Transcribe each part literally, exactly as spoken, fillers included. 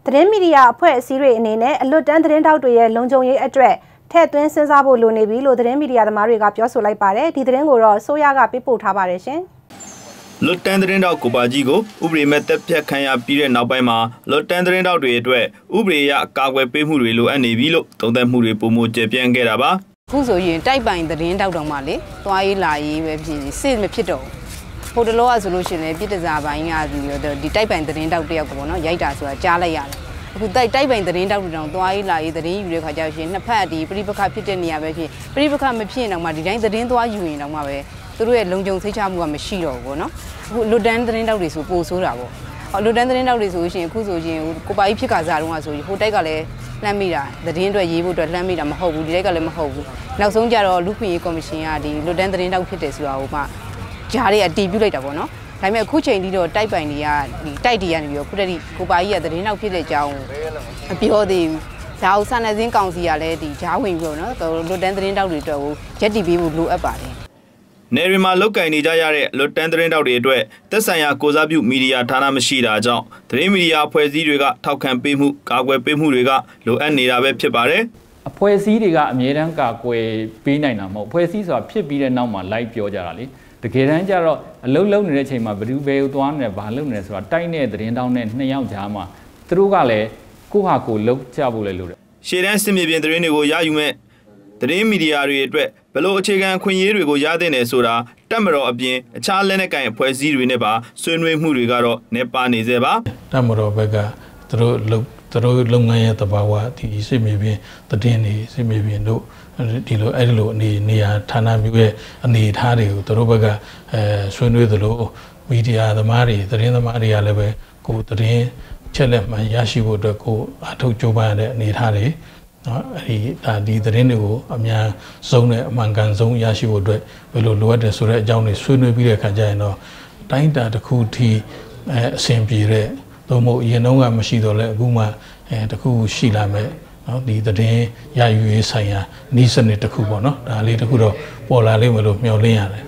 သတင်းမီဒီယာအဖွဲ့အစည်းတွေအနေနဲ့အလွတ်တန်းသတင်းတောက်တွေရဲ့လုံခြုံရေးအတွက်ထည့်သွင်းစဉ်းစားဖို့လိုနေပြီလို့သတင်းမီဒီယာသမားတွေကပြောဆိုလိုက်ပါတယ်ဒီသတင်းကိုတော့ဆိုရကပေးပို့ထားပါတယ်ရှင်လွတ်တန်းသတင်းတောက်ကိုပါကြီးကိုဥပဒေမဲ့တက်ဖြတ်ခံရပြီးတဲ့နောက်ပိုင်းမှာလွတ်တန်းသတင်းတောက်တွေအတွက်ဥပဒေအရကာကွယ်ပေးမှုတွေလိုအပ်နေပြီလို့သုံးသပ်မှုတွေပုံမကျေပြန့်ခဲ့တာပါခုဆိုရင်တိုက်ပိုင်သတင်းတောက်တောင်မှလေသွားရေးလာရေးပဲဖြစ်စစ်မဖြစ်တော့ဟိုတလောကဆိုလို့ရှိရင်ပြည်တစားပိုင်းကဒီဒီတိုက်ပိုင်သတင်းတောက်တယောက်ကိုပေါ့နော်ရိုက်တာဆိုတာကြားလိုက်ရတယ်အခုတိုက်တိုက်ပိုင်သတင်းတောက်တောင်သွားရေးလာရေးသတင်းယူတဲ့ခါကျရှင်နှစ်ဖက်ဒီပြိပခဖြစ်တဲ့နေရာပဲဖြစ်ပြိပခမဖြစ်ရင်တော့မှဒီတိုင်းသတင်းသွားယူရင်တော့မှပဲသူတို့ရဲ့လုံခြုံစိတ်ချမှုကမရှိတော့ဘူးပေါ့နော်အခုလွတ်တန်းသတင်းတောက်တွေဆိုပို့ဆိုးတာပေါ့လွတ်တန်းသတင်းတောက်တွေဆိုရှင်အခုဆိုရှင်ကိုပါကြီးဖြစ်ခါစားတုန်းကဆိုရင်ဟိုတိုက်ကလည်းလှမ်းမိတာသတင်းအတွက်ရေးဖို့အတွက်လှမ်းမိတာမဟုတ်ဘူးဒီတိုက်ကလည်းမဟုတ်ဘူးနောက်ဆုံးကြတော့လူခွင့်ရေးကော်မရှင်ကဒီလွတ်တန်းသတင်းတောက်ဖြစ်တယ်ဆိုတာကိုမှဂျားတွေကတီးပြလိုက်တာပေါ့နော်ဒါပေမဲ့အခုချိန်ထိတော့တိုက်ပိုင်တွေကဒီတိုက်တွေကနေပြီးတော့ခုတည်းကိုပါကြီးကသတင်းတောက်ဖြစ်တဲ့အကြောင်းအပြောသေးဘူးဒါအောင်ဆန်နေစင်းကောင်စီကလည်းဒီဂျားဝင်ပြီးတော့နော်လွတ်တန်းသတင်းတောက်တွေအတွက်ကိုရက်တီပေးဖို့လိုအပ်ပါတယ်နေရီမှာလုတ်ကင်နေကြရတဲ့လွတ်တန်းသတင်းတောက်တွေအတွက်သက်ဆိုင်ရာကိုစားပြုမီဒီယာဌာနမရှိတာကြောင့်သတင်းမီဒီယာအဖွဲ့အစည်းတွေကထောက်ခံပေးမှုကာကွယ်ပေးမှုတွေကလိုအပ်နေတာပဲဖြစ်ပါတယ်အဖွဲ့အစည်းတွေကအမြဲတမ်းကာကွယ်ပေးနိုင်တာမဟုတ်အဖွဲ့အစည်းဆိုတာဖြစ်ပြီးတဲ့နောက်မှာလိုက်ပြောကြတာလေတကယ်တမ်းကျတော့အလုံးလုံးနေတဲ့အချိန်မှာဘယ်သူဘယ်ကိုသွားနေတယ်ဘာလုပ်နေလဲဆိုတာတိုက်တဲ့သတင်းတောက်နဲ့နှစ်ယောက်ကြားမှာသူတို့ကလည်းကိုဟာကိုလုတ်ကြဖို့လည်းလိုတယ်ရှေ့တန်းစစ်မြေပြင်သတင်းတွေကိုရယူမဲ့သတင်းမီဒီယာတွေအတွက်ဘလို့အခြေခံခွင့်ရေးတွေကိုရတဲ့နေဆိုတာတက်မတော်အပြင်အခြားလက်နက်ကိုင်အဖွဲ့အစည်းတွေနဲ့ပါဆွေးနွေးမှုတွေကတော့နေပါနေစေပါတက်မတော်ဘက်ကသူတို့လုပ်သူတို့လုပ်ငန်းရဲ့တဘာဝဒီစစ်မြေပြင်သတင်းတွေစစ်မြေပြင်တို့ဒီလိုအဲ့ဒီလိုအနေနေရာဌာနမျိုးရဲ့အနေအထားတွေကိုသူတို့ဘက်ကအဲဆွေးနွေးသလိုမီဒီယာသမားတွေသတင်းသမားတွေကလည်းပဲကိုသတင်းချက်လက်မှန်ရရှိဖို့အတွက်ကိုအထောက်ကြိုးပမ်းရတဲ့အနေအထားတွေနော်အဲ့ဒီဒါဒီသတင်းတွေကိုအများဆုံးနဲ့အမှန်ကန်ဆုံးရရှိဖို့အတွက်ဘယ်လိုလိုအပ်တယ်ဆိုတဲ့အကြောင်းတွေဆွေးနွေးပြီးတဲ့အခါကျရင်တော့တိုင်းတာတစ်ခုထိအဲအဆင်ပြေတဲ့သို့မဟုတ်အရင်တုန်းကမရှိတော့လဲအခုမှအဲတစ်ခုရှိလာမယ်နော်ဒီသတင်းရယူရေးဆိုင်ရာဤစနစ်တစ်ခုပေါ့နော်ဒါလေးတစ်ခုတော့ပေါ်လာလိမ့်မယ်လို့မျှော်လင့်ရတယ်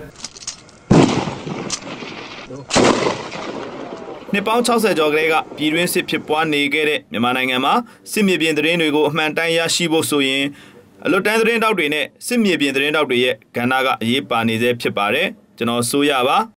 နှစ်ပေါင်း၆၀ကျော်ကလေးကပြည်တွင်းစစ်ဖြစ်ပွားနေခဲ့တဲ့မြန်မာနိုင်ငံမှာစစ်မြေပြင်သတင်းတွေကိုအမှန်တမ်းရရှိဖို့ဆိုရင်အလွတ်တန်းသတင်းတောက်တွေနဲ့စစ်မြေပြင်သတင်းတောက်တွေရဲ့ကဏ္ဍကအရေးပါနေစေဖြစ်ပါတယ်ကျွန်တော်ဆိုရပါ